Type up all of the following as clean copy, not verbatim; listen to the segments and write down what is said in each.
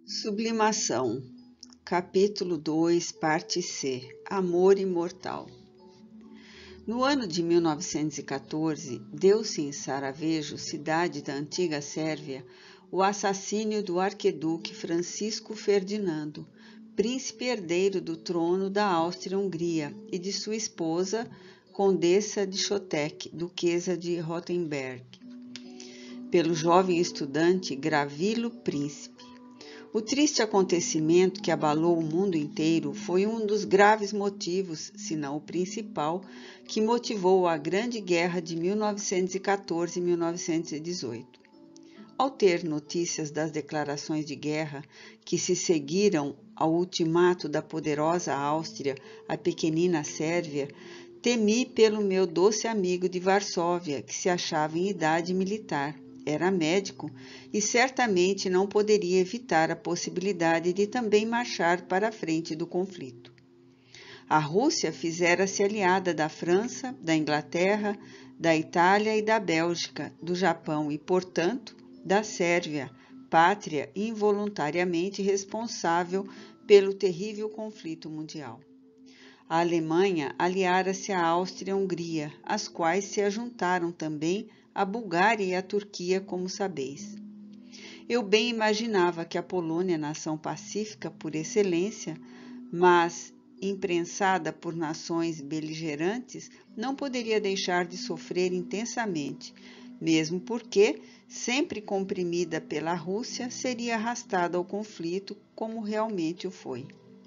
Sublimação, capítulo 2, parte C, Amor Imortal. No ano de 1914, deu-se em Sarajevo, cidade da antiga Sérvia, o assassínio do arquiduque Francisco Ferdinando, príncipe herdeiro do trono da Áustria-Hungria, e de sua esposa, Condessa de Chotek, duquesa de Rothenberg, pelo jovem estudante Gravilo Príncipe. O triste acontecimento que abalou o mundo inteiro foi um dos graves motivos, se não o principal, que motivou a Grande Guerra de 1914 e 1918. Ao ter notícias das declarações de guerra que se seguiram ao ultimato da poderosa Áustria à pequenina Sérvia, temi pelo meu doce amigo de Varsóvia, que se achava em idade militar. Era médico e certamente não poderia evitar a possibilidade de também marchar para a frente do conflito. A Rússia fizera-se aliada da França, da Inglaterra, da Itália e da Bélgica, do Japão e, portanto, da Sérvia, pátria involuntariamente responsável pelo terrível conflito mundial. A Alemanha aliara-se à Áustria-Hungria, as quais se ajuntaram também a Bulgária e a Turquia, como sabeis. Eu bem imaginava que a Polônia, nação pacífica por excelência, mas imprensada por nações beligerantes, não poderia deixar de sofrer intensamente, mesmo porque, sempre comprimida pela Rússia, seria arrastada ao conflito, como realmente o foi.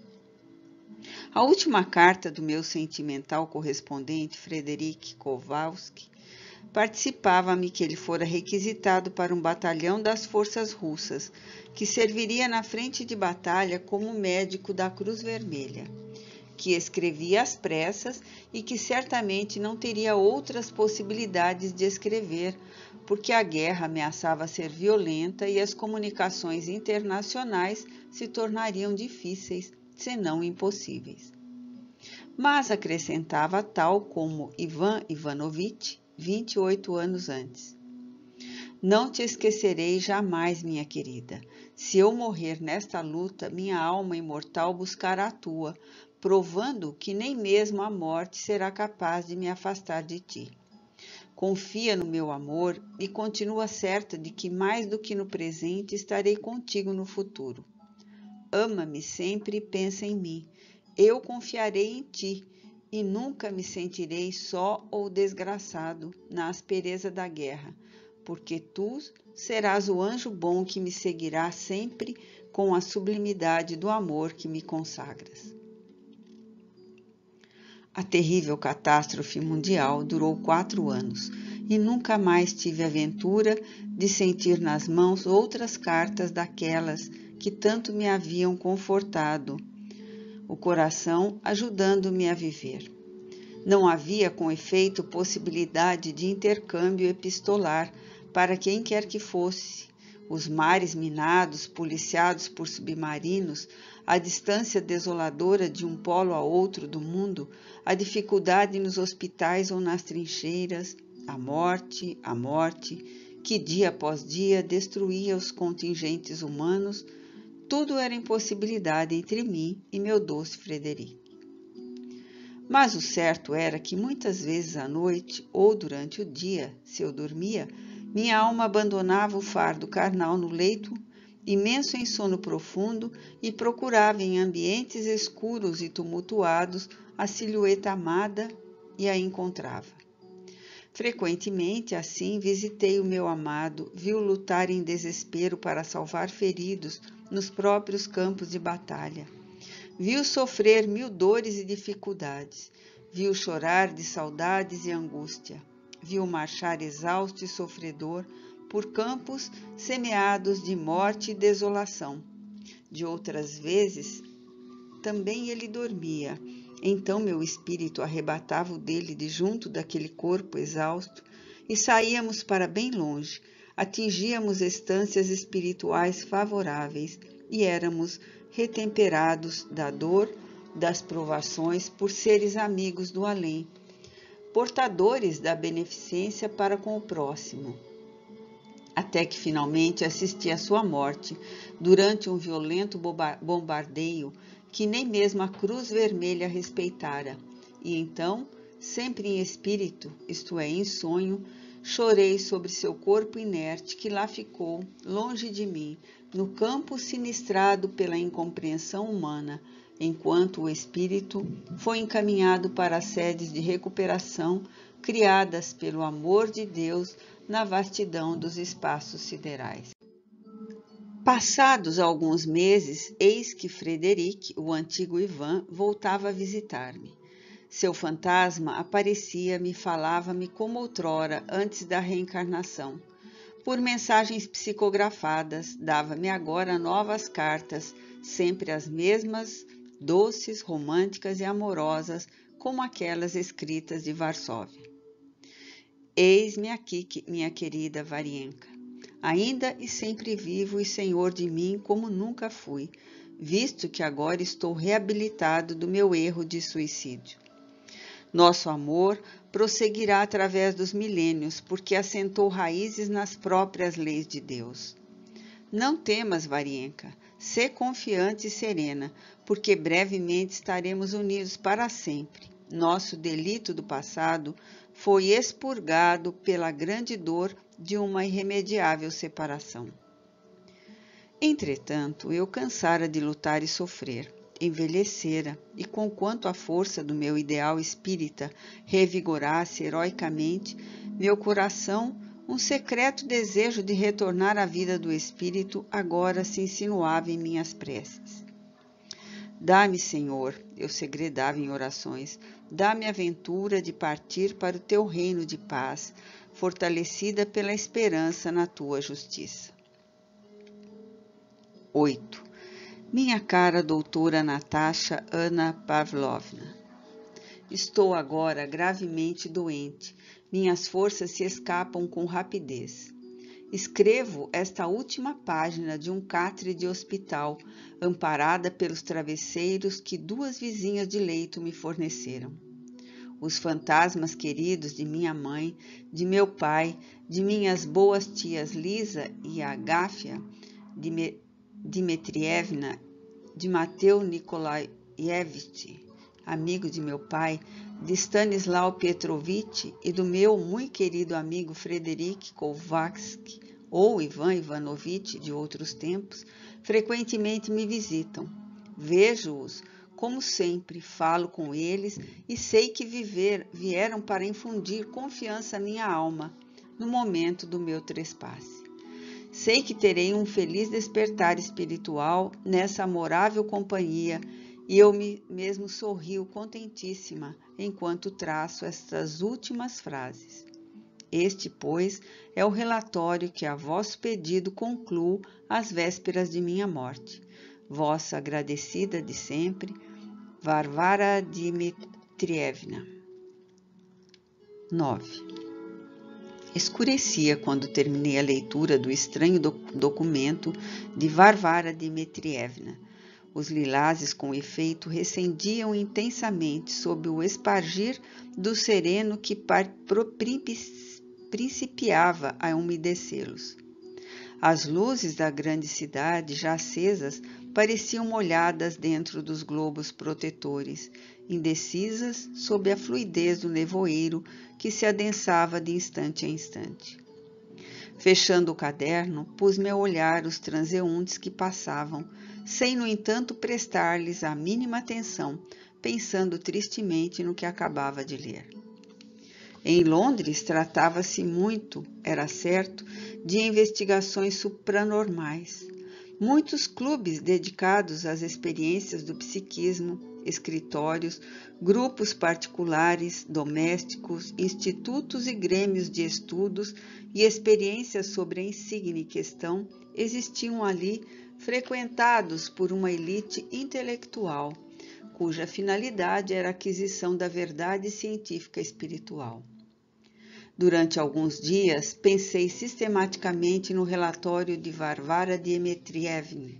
A última carta do meu sentimental correspondente, Frederic Kowalski, participava-me que ele fora requisitado para um batalhão das forças russas, que serviria na frente de batalha como médico da Cruz Vermelha, que escrevia às pressas e que certamente não teria outras possibilidades de escrever, porque a guerra ameaçava ser violenta e as comunicações internacionais se tornariam difíceis, se não impossíveis. Mas acrescentava tal como Ivan Ivanovich, 28 anos antes. Não te esquecerei jamais, minha querida. Se eu morrer nesta luta, minha alma imortal buscará a tua, provando que nem mesmo a morte será capaz de me afastar de ti. Confia no meu amor e continua certa de que mais do que no presente estarei contigo no futuro. Ama-me sempre e pensa em mim. Eu confiarei em ti e nunca me sentirei só ou desgraçado na aspereza da guerra, porque tu serás o anjo bom que me seguirá sempre com a sublimidade do amor que me consagras. A terrível catástrofe mundial durou 4 anos e nunca mais tive a ventura de sentir nas mãos outras cartas daquelas que tanto me haviam confortado o coração, ajudando-me a viver. Não havia, com efeito, possibilidade de intercâmbio epistolar para quem quer que fosse. Os mares minados, policiados por submarinos, a distância desoladora de um polo a outro do mundo, a dificuldade nos hospitais ou nas trincheiras, a morte, que dia após dia destruía os contingentes humanos, tudo era impossibilidade entre mim e meu doce Frederic. Mas o certo era que muitas vezes à noite ou durante o dia, se eu dormia, minha alma abandonava o fardo carnal no leito, imenso em sono profundo, e procurava em ambientes escuros e tumultuados a silhueta amada e a encontrava. Frequentemente, assim, visitei o meu amado, vi-o lutar em desespero para salvar feridos nos próprios campos de batalha. Vi-o sofrer 1000 dores e dificuldades. Vi-o chorar de saudades e angústia. Vi-o marchar exausto e sofredor por campos semeados de morte e desolação. De outras vezes, também ele dormia. Então meu espírito arrebatava-o dele de junto daquele corpo exausto e saíamos para bem longe, atingíamos estâncias espirituais favoráveis e éramos retemperados da dor, das provações por seres amigos do além, portadores da beneficência para com o próximo. até que finalmente assisti à sua morte durante um violento bombardeio que nem mesmo a Cruz Vermelha respeitara. E então, sempre em espírito, isto é, em sonho, chorei sobre seu corpo inerte que lá ficou, longe de mim, no campo sinistrado pela incompreensão humana, enquanto o espírito foi encaminhado para as sedes de recuperação criadas pelo amor de Deus na vastidão dos espaços siderais. Passados alguns meses, eis que Frederic, o antigo Ivan, voltava a visitar-me. Seu fantasma aparecia-me e falava-me como outrora, antes da reencarnação. Por mensagens psicografadas, dava-me agora novas cartas, sempre as mesmas, doces, românticas e amorosas, como aquelas escritas de Varsóvia. Eis-me aqui, minha querida Varienka, ainda e sempre vivo e senhor de mim como nunca fui, visto que agora estou reabilitado do meu erro de suicídio. Nosso amor prosseguirá através dos milênios, porque assentou raízes nas próprias leis de Deus. Não temas, Varienka, sê confiante e serena, porque brevemente estaremos unidos para sempre. Nosso delito do passado foi expurgado pela grande dor de uma irremediável separação. Entretanto, eu cansara de lutar e sofrer, envelhecera, e conquanto a força do meu ideal espírita revigorasse heroicamente, meu coração, um secreto desejo de retornar à vida do espírito, agora se insinuava em minhas preces. Dá-me, Senhor, eu segredava em orações, dá-me a ventura de partir para o teu reino de paz, fortalecida pela esperança na tua justiça. 8. Minha cara doutora Natasha Anna Pavlovna, estou agora gravemente doente, minhas forças se escapam com rapidez. Escrevo esta última página de um catre de hospital, amparada pelos travesseiros que 2 vizinhas de leito me forneceram. Os fantasmas queridos de minha mãe, de meu pai, de minhas boas tias Lisa e Agafia Dmitrievna, de Mateu Nikolaevich, amigo de meu pai, de Stanislau Petrovich e do meu muito querido amigo Frederic Kovacsky ou Ivan Ivanovich de outros tempos, frequentemente me visitam. Vejo-os, como sempre, falo com eles e sei que vieram para infundir confiança à minha alma no momento do meu trespasse. Sei que terei um feliz despertar espiritual nessa amorável companhia e eu mesmo sorrio contentíssima enquanto traço estas últimas frases. Este, pois, é o relatório que a vosso pedido concluo às vésperas de minha morte. Vossa agradecida de sempre, Varvara Dmitrievna. 9. Escurecia quando terminei a leitura do estranho documento de Varvara Dmitrievna. Os lilazes, com efeito, recendiam intensamente sob o espargir do sereno que principiava a umedecê-los. As luzes da grande cidade, já acesas, pareciam molhadas dentro dos globos protetores, indecisas sob a fluidez do nevoeiro que se adensava de instante a instante. Fechando o caderno, pus-me a olhar os transeuntes que passavam, sem, no entanto, prestar-lhes a mínima atenção, pensando tristemente no que acabava de ler. Em Londres, tratava-se muito, era certo, de investigações supranormais. Muitos clubes dedicados às experiências do psiquismo, escritórios, grupos particulares, domésticos, institutos e grêmios de estudos e experiências sobre a insigne questão existiam ali, frequentados por uma elite intelectual, cuja finalidade era a aquisição da verdade científica espiritual. Durante alguns dias, pensei sistematicamente no relatório de Varvara Dmitrievna.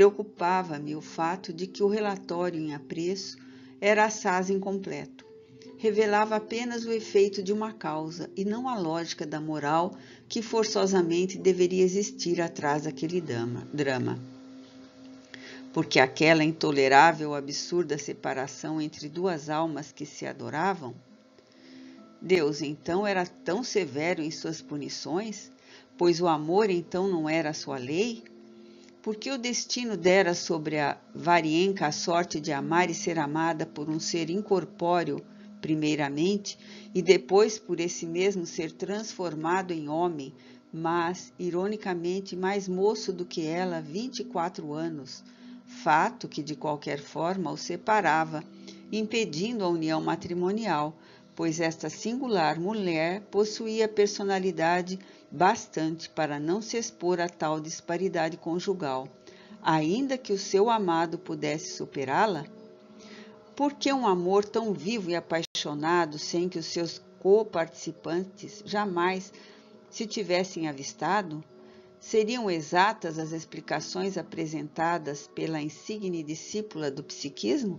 Preocupava-me o fato de que o relatório em apreço era assaz incompleto. revelava apenas o efeito de uma causa e não a lógica da moral que forçosamente deveria existir atrás daquele drama. Porque aquela intolerável, absurda separação entre duas almas que se adoravam? Deus, então, era tão severo em suas punições, pois o amor, então, não era a sua lei? Porque o destino dera sobre a varienca a sorte de amar e ser amada por um ser incorpóreo, primeiramente, e depois por esse mesmo ser transformado em homem, mas, ironicamente, mais moço do que ela, 24 anos, fato que, de qualquer forma, o separava, impedindo a união matrimonial, pois esta singular mulher possuía personalidade bastante para não se expor a tal disparidade conjugal, ainda que o seu amado pudesse superá-la? Por que um amor tão vivo e apaixonado sem que os seus coparticipantes jamais se tivessem avistado? Seriam exatas as explicações apresentadas pela insigne discípula do psiquismo?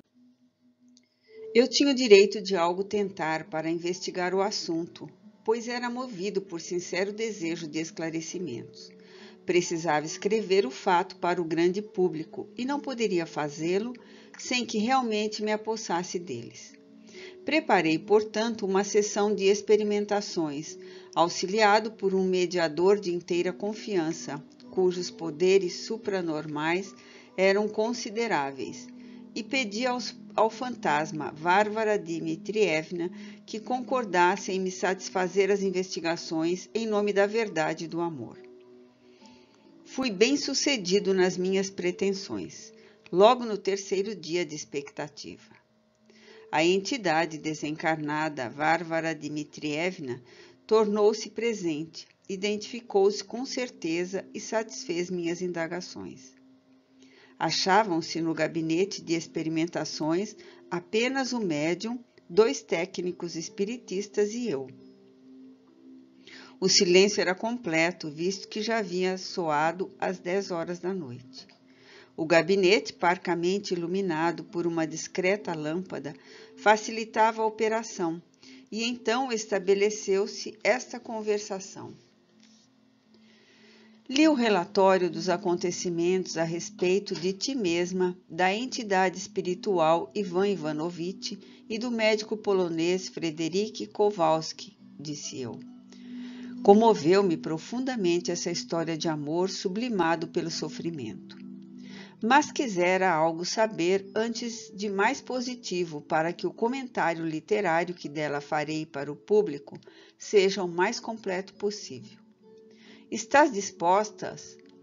Eu tinha o direito de algo tentar para investigar o assunto, pois era movido por sincero desejo de esclarecimentos. Precisava escrever o fato para o grande público e não poderia fazê-lo sem que realmente me apossasse deles. Preparei, portanto, uma sessão de experimentações, auxiliado por um mediador de inteira confiança, cujos poderes supranormais eram consideráveis, e pedi ao fantasma Várvara Dmitrievna que concordasse em me satisfazer as investigações em nome da verdade e do amor. Fui bem-sucedido nas minhas pretensões, logo no terceiro dia de expectativa. A entidade desencarnada Várvara Dmitrievna tornou-se presente, identificou-se com certeza e satisfez minhas indagações. Achavam-se no gabinete de experimentações apenas o médium, 2 técnicos espiritistas e eu. O silêncio era completo, visto que já havia soado às 10 horas da noite. O gabinete, parcamente iluminado por uma discreta lâmpada, facilitava a operação, e então estabeleceu-se esta conversação. Li o relatório dos acontecimentos a respeito de ti mesma, da entidade espiritual Ivan Ivanovitch e do médico polonês Frederic Kowalski, disse eu. Comoveu-me profundamente essa história de amor sublimado pelo sofrimento. Mas quisera algo saber antes de mais positivo para que o comentário literário que dela farei para o público seja o mais completo possível. Estás disposta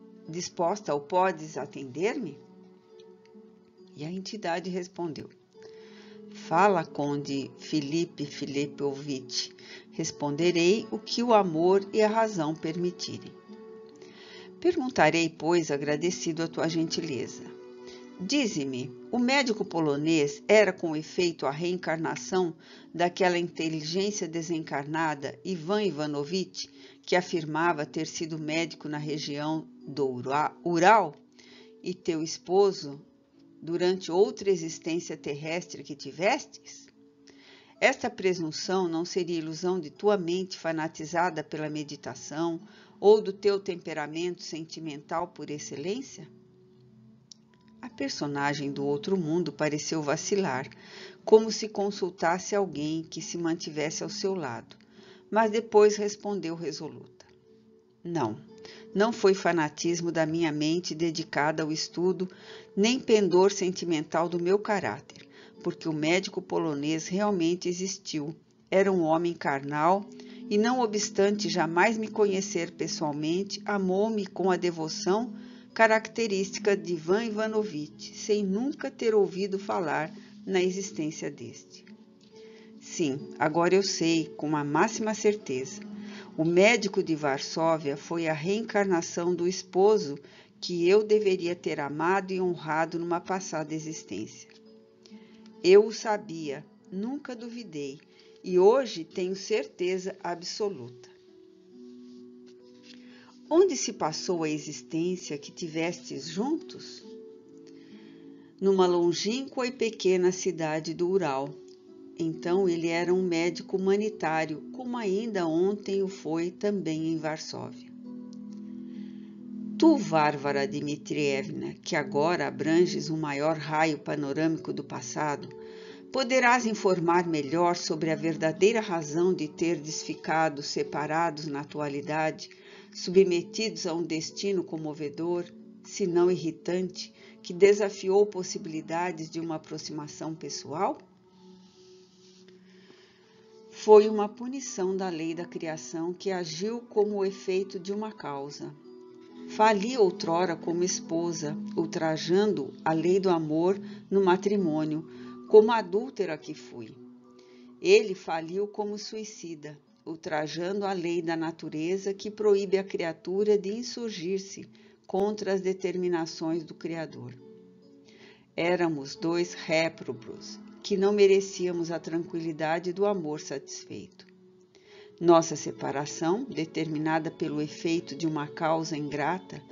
ou podes atender-me? E a entidade respondeu. Fala, conde Filipe Filipovitch, responderei o que o amor e a razão permitirem. Perguntarei, pois, agradecido a tua gentileza. Dize-me, o médico polonês era com efeito a reencarnação daquela inteligência desencarnada Ivan Ivanovitch, que afirmava ter sido médico na região do Ural, e teu esposo durante outra existência terrestre que tivestes? Esta presunção não seria ilusão de tua mente fanatizada pela meditação ou do teu temperamento sentimental por excelência? A personagem do outro mundo pareceu vacilar, como se consultasse alguém que se mantivesse ao seu lado, mas depois respondeu resoluta. Não foi fanatismo da minha mente dedicada ao estudo, nem pendor sentimental do meu caráter, porque o médico polonês realmente existiu, era um homem carnal e, não obstante jamais me conhecer pessoalmente, amou-me com a devoção característica de Ivan Ivanovitch, sem nunca ter ouvido falar na existência deste. Sim, agora eu sei, com a máxima certeza. O médico de Varsóvia foi a reencarnação do esposo que eu deveria ter amado e honrado numa passada existência. Eu o sabia, nunca duvidei, e hoje tenho certeza absoluta. Onde se passou a existência que tivestes juntos? Numa longínqua e pequena cidade do Ural, então ele era um médico humanitário, como ainda ontem o foi também em Varsóvia. Tu, Varvara Dmitrievna, que agora abranges um maior raio panorâmico do passado, poderás informar melhor sobre a verdadeira razão de terdes ficado separados na atualidade, submetidos a um destino comovedor, se não irritante, que desafiou possibilidades de uma aproximação pessoal? Foi uma punição da lei da criação que agiu como o efeito de uma causa. Fali outrora como esposa, ultrajando a lei do amor no matrimônio, como adúltera que fui. Ele faliu como suicida, ultrajando a lei da natureza que proíbe a criatura de insurgir-se contra as determinações do Criador. Éramos dois réprobos, que não merecíamos a tranquilidade do amor satisfeito. Nossa separação, determinada pelo efeito de uma causa ingrata,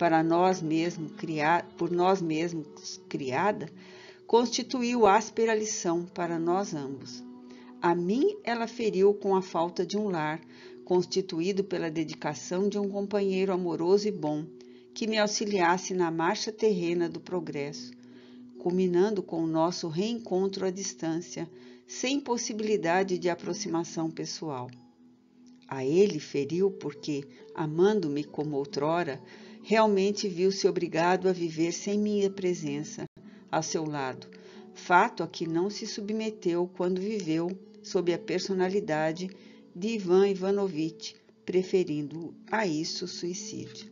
por nós mesmos criada, constituiu áspera lição para nós ambos. A mim ela feriu com a falta de um lar, constituído pela dedicação de um companheiro amoroso e bom, que me auxiliasse na marcha terrena do progresso, culminando com o nosso reencontro à distância, sem possibilidade de aproximação pessoal. A ele feriu porque, amando-me como outrora, realmente viu-se obrigado a viver sem minha presença ao seu lado, fato a que não se submeteu quando viveu sob a personalidade de Ivan Ivanovitch, preferindo a isso o suicídio.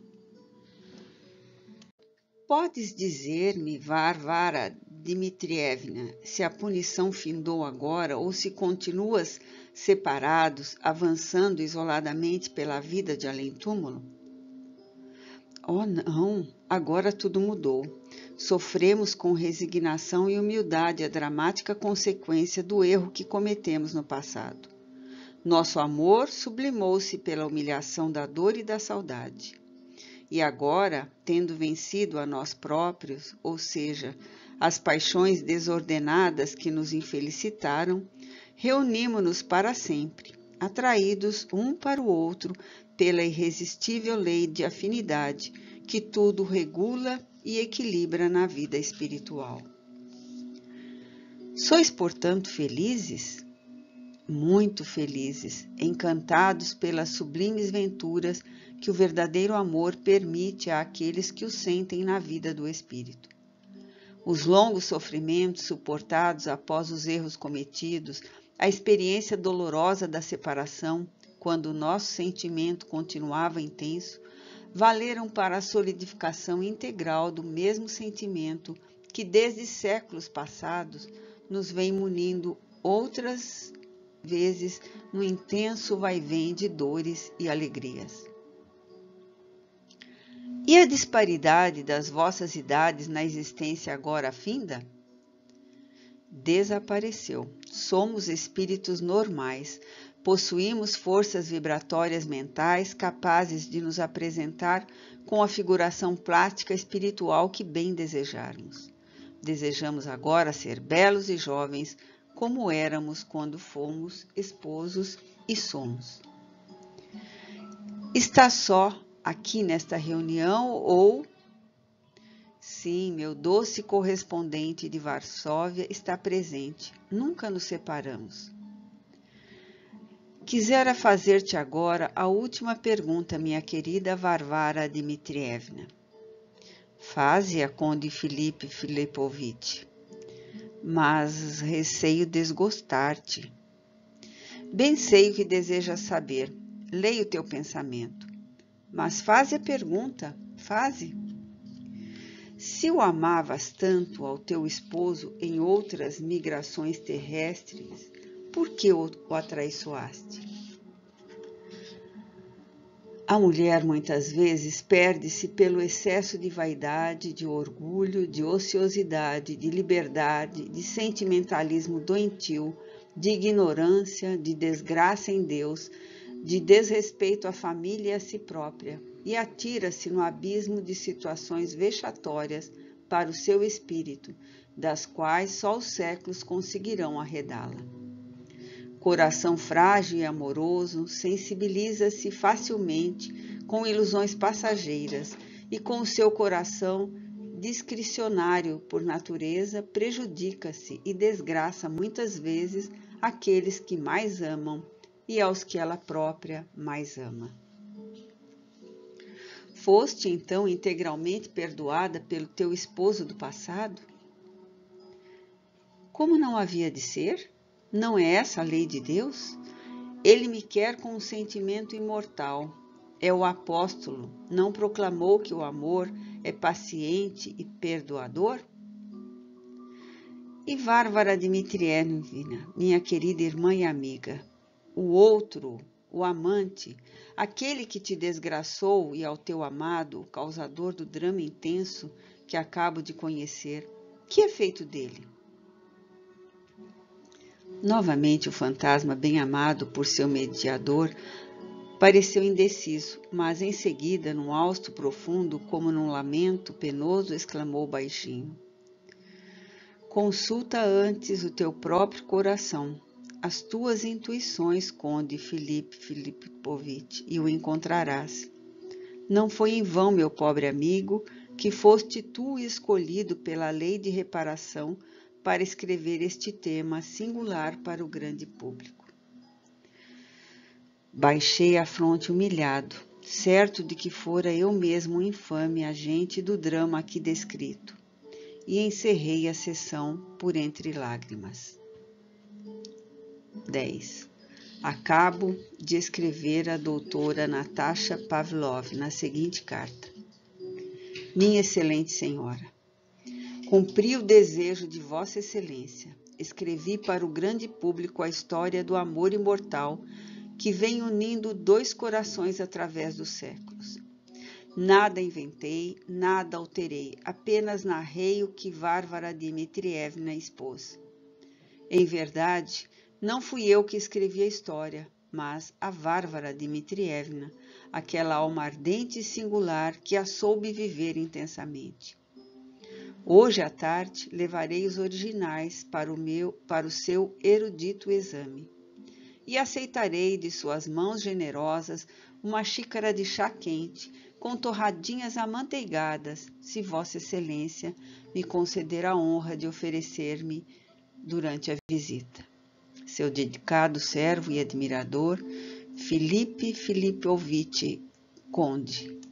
Podes dizer-me, Varvara Dmitrievna, se a punição findou agora ou se continuas separados, avançando isoladamente pela vida de além-túmulo? Oh, não, agora tudo mudou. Sofremos com resignação e humildade a dramática consequência do erro que cometemos no passado. Nosso amor sublimou-se pela humilhação da dor e da saudade. E agora, tendo vencido a nós próprios, ou seja, as paixões desordenadas que nos infelicitaram, reunimo-nos para sempre, atraídos um para o outro pela irresistível lei de afinidade que tudo regula e equilibra na vida espiritual. Sois, portanto, felizes? Muito felizes, encantados pelas sublimes venturas que o verdadeiro amor permite àqueles que o sentem na vida do espírito. Os longos sofrimentos suportados após os erros cometidos, a experiência dolorosa da separação, quando o nosso sentimento continuava intenso, valeram para a solidificação integral do mesmo sentimento que desde séculos passados nos vem munindo outras vezes no intenso vai-vem de dores e alegrias. E a disparidade das vossas idades na existência agora finda? Desapareceu. Somos espíritos normais, possuímos forças vibratórias mentais capazes de nos apresentar com a figuração plástica espiritual que bem desejarmos. Desejamos agora ser belos e jovens, como éramos quando fomos esposos e somos. Está só aqui nesta reunião ou... Sim, meu doce correspondente de Varsóvia está presente. Nunca nos separamos. Quisera fazer-te agora a última pergunta, minha querida Varvara Dmitrievna. Faze-a, conde Filipe Filipovitch, mas receio desgostar-te. Bem sei o que desejas saber, leio o teu pensamento, mas faze a pergunta, faze. Se o amavas tanto ao teu esposo em outras migrações terrestres, por que o atraiçoaste? A mulher muitas vezes perde-se pelo excesso de vaidade, de orgulho, de ociosidade, de liberdade, de sentimentalismo doentio, de ignorância, de desgraça em Deus, de desrespeito à família e a si própria, e atira-se no abismo de situações vexatórias para o seu espírito, das quais só os séculos conseguirão arredá-la. Coração frágil e amoroso, sensibiliza-se facilmente com ilusões passageiras e com o seu coração discricionário por natureza, prejudica-se e desgraça muitas vezes aqueles que mais amam e aos que ela própria mais ama. Foste então integralmente perdoada pelo teu esposo do passado? Como não havia de ser? Não é essa a lei de Deus? Ele me quer com um sentimento imortal. É o apóstolo, não proclamou que o amor é paciente e perdoador? E Várvara Dmitrievna, minha querida irmã e amiga, o outro, o amante, aquele que te desgraçou e ao teu amado, o causador do drama intenso que acabo de conhecer, que é feito dele? Novamente o fantasma, bem amado por seu mediador, pareceu indeciso, mas em seguida, num hausto profundo, como num lamento penoso, exclamou baixinho: consulta antes o teu próprio coração, as tuas intuições, conde Filipovich, e o encontrarás. Não foi em vão, meu pobre amigo, que foste tu escolhido pela lei de reparação para escrever este tema singular para o grande público. Baixei a fronte humilhado, certo de que fora eu mesmo um infame agente do drama aqui descrito, e encerrei a sessão por entre lágrimas. 10. Acabo de escrever a doutora Natasha Pavlov na seguinte carta. Minha excelente senhora, cumpri o desejo de Vossa Excelência. Escrevi para o grande público a história do amor imortal que vem unindo dois corações através dos séculos. Nada inventei, nada alterei, apenas narrei o que Várvara Dmitrievna expôs. Em verdade, não fui eu que escrevi a história, mas a Várvara Dmitrievna, aquela alma ardente e singular que a soube viver intensamente. Hoje à tarde levarei os originais para o seu erudito exame e aceitarei de suas mãos generosas uma xícara de chá quente com torradinhas amanteigadas, se Vossa Excelência me conceder a honra de oferecer-me durante a visita. Seu dedicado servo e admirador, Filipe Filipovich, Conde.